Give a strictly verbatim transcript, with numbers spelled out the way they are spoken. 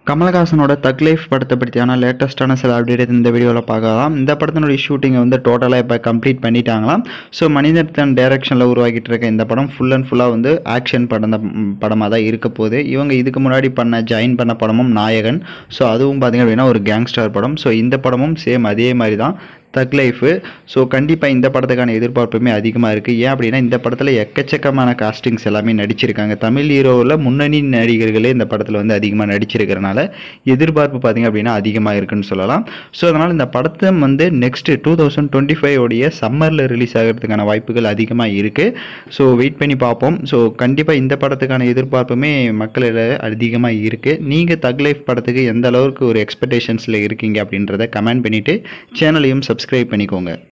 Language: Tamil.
கமலஹாசனோட தக் லைஃப் படத்தை பற்றியான லேட்டஸ்ட்டான சில அப்டேட் இந்த வீடியோவில் பார்க்கலாம். இந்த படத்தினுடைய ஷூட்டிங்கை வந்து டோட்டலாக இப்போ கம்ப்ளீட் பண்ணிட்டாங்களாம். ஸோ மணிரத்னம் டைரக்ஷனில் உருவாக்கிட்டு இருக்க இந்த படம் ஃபுல் அண்ட் ஃபுல்லாக வந்து ஆக்ஷன் படம் படமாக தான் இருக்க போகுது. இவங்க இதுக்கு முன்னாடி பண்ண ஜாயின் பண்ண படமும் நாயகன். ஸோ அதுவும் பார்த்திங்க அப்படின்னா ஒரு கேங்ஸ்டர் படம். ஸோ இந்த படமும் சேம் அதே மாதிரி தான் தக் லைஃபு. ஸோ கண்டிப்பாக இந்த படத்துக்கான எதிர்பார்ப்புமே அதிகமாக இருக்குது. ஏன் அப்படின்னா இந்த படத்தில் எக்கச்சக்கமான காஸ்டிங்ஸ் எல்லாமே நடிச்சிருக்காங்க. தமிழ் ஹீரோவில் முன்னணி நடிகர்களே இந்த படத்தில் வந்து அதிகமாக நடிச்சிருக்கிறனால எதிர்பார்ப்பு பார்த்திங்க அப்படின்னா அதிகமாக இருக்குன்னு சொல்லலாம். ஸோ அதனால் இந்த படத்தை வந்து next two thousand twenty five உடைய சம்மரில் ரிலீஸ் ஆகிறதுக்கான வாய்ப்புகள் அதிகமாக இருக்குது. ஸோ வெயிட் பண்ணி பார்ப்போம். ஸோ கண்டிப்பாக இந்த படத்துக்கான எதிர்பார்ப்புமே மக்களில் அதிகமாக இருக்குது. நீங்கள் தக் லைஃப் படத்துக்கு எந்த அளவுக்கு ஒரு எக்ஸ்பெக்டேஷன்ஸில் இருக்கீங்க அப்படின்றத கமெண்ட் பண்ணிவிட்டு சேனலையும் சப்ஸ்கிரைப் பண்ணிக்கோங்க.